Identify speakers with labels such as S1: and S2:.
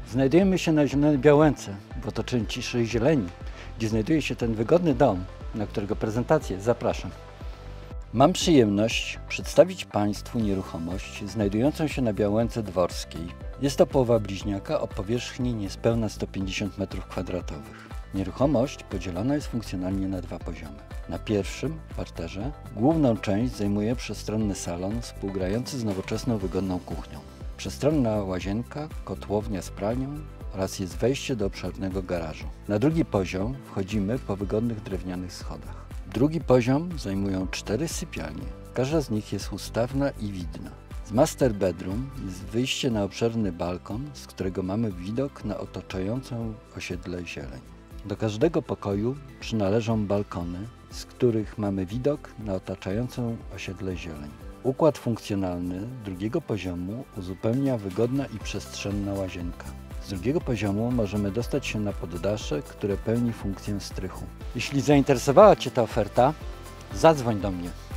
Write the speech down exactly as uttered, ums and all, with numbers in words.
S1: Znajdujemy się na Zielonej Białęce, w otoczeniu ciszej zieleni, gdzie znajduje się ten wygodny dom, na którego prezentację zapraszam. Mam przyjemność przedstawić Państwu nieruchomość znajdującą się na Białęce Dworskiej. Jest to połowa bliźniaka o powierzchni niespełna sto pięćdziesiąt metrów kwadratowych. Nieruchomość podzielona jest funkcjonalnie na dwa poziomy. Na pierwszym, parterze, główną część zajmuje przestronny salon współgrający z nowoczesną, wygodną kuchnią. Przestronna łazienka, kotłownia z pralnią oraz jest wejście do obszernego garażu. Na drugi poziom wchodzimy po wygodnych drewnianych schodach. Drugi poziom zajmują cztery sypialnie. Każda z nich jest ustawna i widna. Z master bedroom jest wyjście na obszerny balkon, z którego mamy widok na otaczającą osiedle zieleń. Do każdego pokoju przynależą balkony, z których mamy widok na otaczającą osiedle zieleń. Układ funkcjonalny drugiego poziomu uzupełnia wygodna i przestrzenna łazienka. Z drugiego poziomu możemy dostać się na poddasze, które pełni funkcję strychu. Jeśli zainteresowała Cię ta oferta, zadzwoń do mnie.